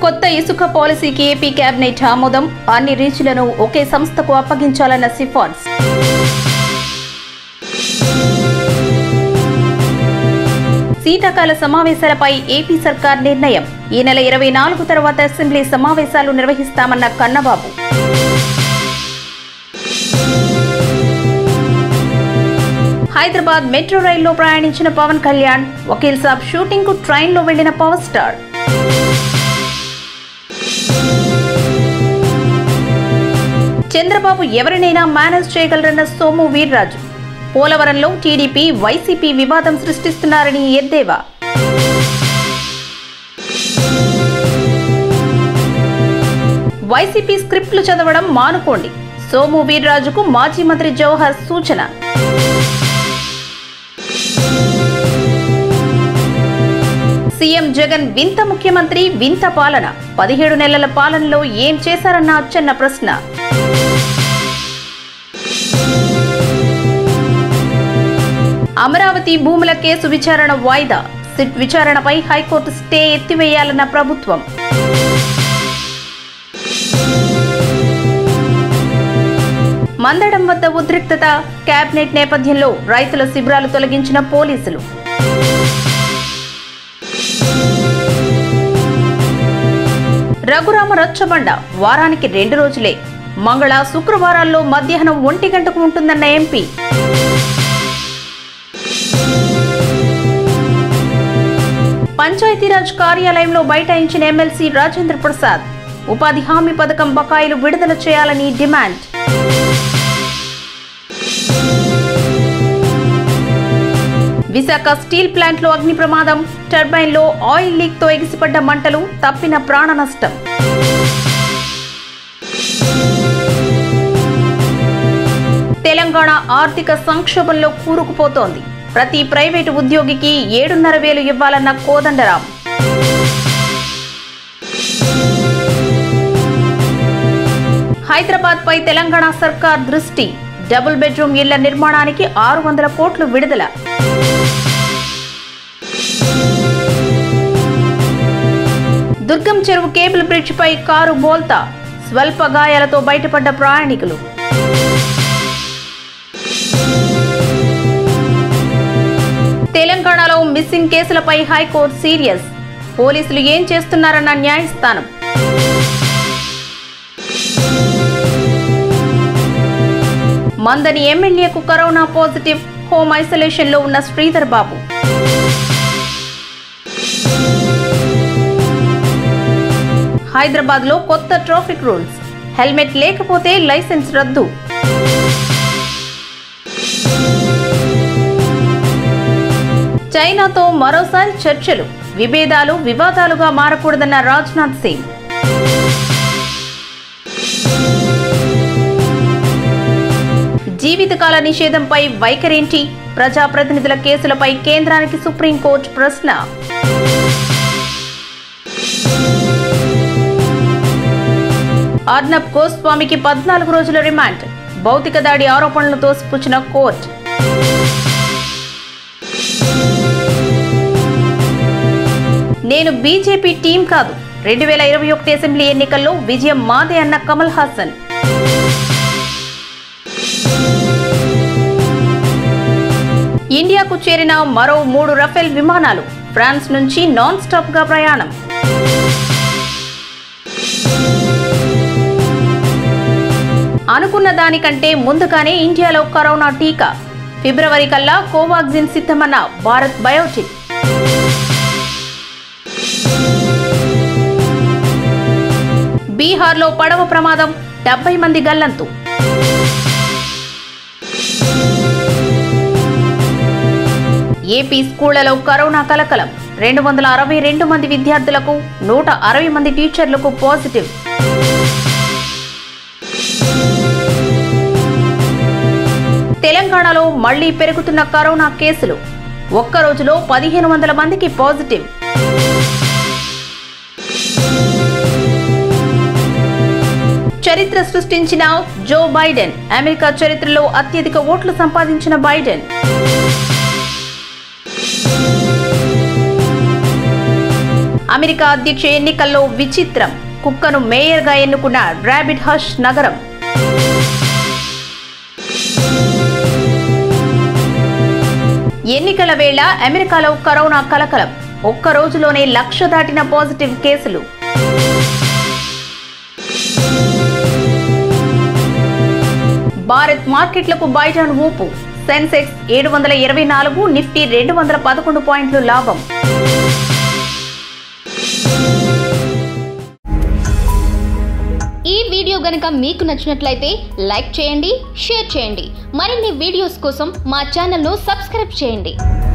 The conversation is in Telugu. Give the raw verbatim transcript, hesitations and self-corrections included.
కొత్త ఇసుక పాలసీకి ఏపీ కేబినెట్ ఆమోదం. అన్ని రీచ్లను ఒకే సంస్థకు అప్పగించాలన్న సిఫార్సు. శీతాకాల సమావేశాలపై ఏపీ సర్కార్ నిర్ణయం. ఈ నెల ఇరవై నాలుగు తర్వాత అసెంబ్లీ సమావేశాలు నిర్వహిస్తామన్న కన్నబాబు. హైదరాబాద్ మెట్రో రైల్లో ప్రయాణించిన పవన్ కళ్యాణ్. వకీల్ సాబ్ షూటింగ్ కు ట్రైన్ లో వెళ్లిన పవర్ స్టార్. చంద్రబాబు ఎవరినైనా మేనేజ్ చేయగలరన్న సోము వీర్రాజు. పోలవరంలో టీడీపీ వైసీపీ వివాదం సృష్టిస్తున్నారని ఎద్దేవా. వైసీపీ స్క్రిప్ట్లు చదవడం మానుకోండి. సోము వీర్రాజుకు మాజీ మంత్రి జవహర్ సూచన. సీఎం జగన్ వింత ముఖ్యమంత్రి, వింత పాలన. పదిహేడు నెలల పాలనలో ఏం చేశారన్న అచ్చెన్న ప్రశ్న. అమరావతి భూముల కేసు విచారణ వాయిదా. సిట్ విచారణపై హైకోర్టు స్టే ఎత్తివేయాలన్న ప్రభుత్వం. మందడం వద్ద ఉద్రిక్తత. కేబినెట్ నేపథ్యంలో రైతుల శిబిరాలు తొలగించిన పోలీసులు. రఘురామ రచ్చబండ వారానికి రెండు రోజులే. మంగళ శుక్రవారాల్లో మధ్యాహ్నం ఒంటి గంటకు ఉంటుందన్న ఎంపీ. పంచాయతీరాజ్ కార్యాలయంలో బైఠాయించిన ఎమ్మెల్సీ రాజేంద్ర ప్రసాద్. ఉపాధి హామీ పథకం బకాయిలు విడుదల చేయాలని డిమాండ్. విశాఖ స్టీల్ ప్లాంట్ లో అగ్ని ప్రమాదం. టర్బైన్ లో ఆయిల్ లీక్ తో ఎగిసిపడ్డ మంటలు. తప్పిన ప్రాణ నష్టం. తెలంగాణ ఆర్థిక సంక్షోభంలో కూరుకుపోతోంది. ప్రతి ప్రైవేటు ఉద్యోగికి ఏడున్నర వేలు ఇవ్వాలన్న కోదండరాం. హైదరాబాద్ పై తెలంగాణ సర్కార్ దృష్టి. డబుల్ బెడ్రూమ్ ఇళ్ల నిర్మాణానికి ఆరు వందల కోట్లు విడుదల. దుర్గం చెరువు కేబుల్ బ్రిడ్జ్ పై కారు బోల్తా. స్వల్ప గాయాలతో బయటపడ్డ ప్రయాణికులు. తెలంగాణలో మిస్సింగ్ కేసులపై హైకోర్టు సీరియస్. పోలీసులు ఏం చేస్తున్నారన్న న్యాయస్థానం. మందని ఎమ్మెల్యేకు కరోనా పాజిటివ్. హోమ్ ఐసోలేషన్ లో ఉన్న శ్రీధర్ బాబు. హైదరాబాద్ లో కొత్త ట్రాఫిక్ రూల్స్. హెల్మెట్ లేకపోతే లైసెన్స్ రద్దు. చైనాతో మరోసారి చర్చలు. విభేదాలు వివాదాలుగా మారకూడదన్న రాజ్నాథ్ సింగ్. జీవితకాల నిషేధంపై వైఖరేంటి? ప్రజాప్రతినిధుల కేసులపై కేంద్రానికి సుప్రీంకోర్టు ప్రశ్న. అర్నబ్ గోస్వామికి పద్నాలుగు రోజుల రిమాండ్. భౌతిక దాడి ఆరోపణలతో తోసిపుచ్చిన కోర్టు. నేను బీజేపీ టీం కాదు. రెండు వేల ఇరవై ఒకటి అసెంబ్లీ ఎన్నికల్లో విజయం మాదే అన్న కమల్ హాసన్. ఇండియాకు చేరిన మరో మూడు రఫేల్ విమానాలు. ఫ్రాన్స్ నుంచి నాన్ స్టాప్ గా ప్రయాణం. అనుకున్న దానికంటే ముందుగానే ఇండియాలో కరోనా టీకా. ఫిబ్రవరి కల్లా కోవాక్సిన్ సిద్ధమన్న భారత్ బయోటెక్. బీహార్లో పడవ ప్రమాదం. డెబ్బై మంది గల్లంతు. ఏపీ స్కూళ్లలో కరోనా కలకలం. రెండు వందల అరవై రెండు మంది విద్యార్థులకు, నూట అరవై మంది టీచర్లకు పాజిటివ్. తెలంగాణలో మళ్లీ పెరుగుతున్న కరోనా కేసులు. ఒక్క రోజులో పదిహేను వందల మందికి పాజిటివ్. చరిత్ర సృష్టించిన జో బైడెన్. అమెరికా చరిత్రలో అత్యధిక ఓట్లు సంపాదించిన బైడెన్. అమెరికా అధ్యక్ష ఎన్నికల్లో విచిత్రం, కుక్కను మేయర్గా ఎన్నుకున్న రాబిట్ హష్ నగరం. ఎన్నికల వేళ అమెరికాలో కరోనా కలకలం, ఒక్క రోజులోనే లక్ష దాటిన పాజిటివ్ కేసులు. భారత్ మార్కెట్లకు బైజాన్ ఊపు, సెన్సెక్స్ ఏడు వందల ఇరవై నాలుగు, నిఫ్టీ రెండు వందల పదకొండు పాయింట్లు లాభం. ఈ వీడియో గనుక మీకు నచ్చినట్లయితే లైక్ చేయండి, షేర్ చేయండి. మరిన్ని వీడియోస్ కోసం మా ఛానల్ను సబ్స్క్రైబ్ చేయండి.